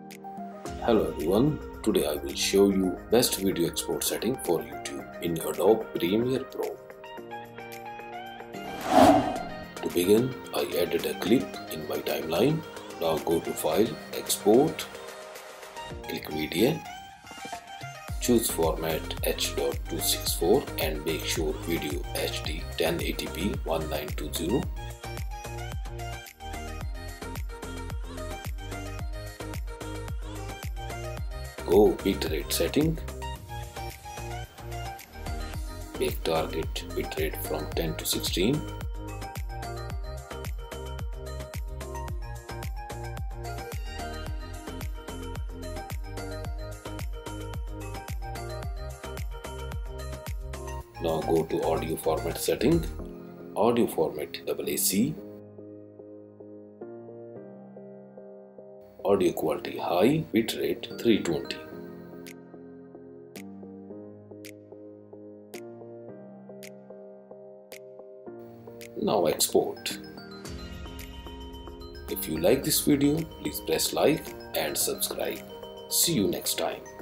Hello everyone, today I will show you best video export setting for YouTube in Adobe Premiere Pro. To begin, I added a clip in my timeline. Now go to File, Export, click Media, choose format H.264 and make sure video HD 1080p 1920. Go bitrate setting, make target bitrate from 10 to 16. Now go to audio format setting, audio format AAC, audio quality high, bitrate 320. Now export. If you like this video, please press like and subscribe. See you next time.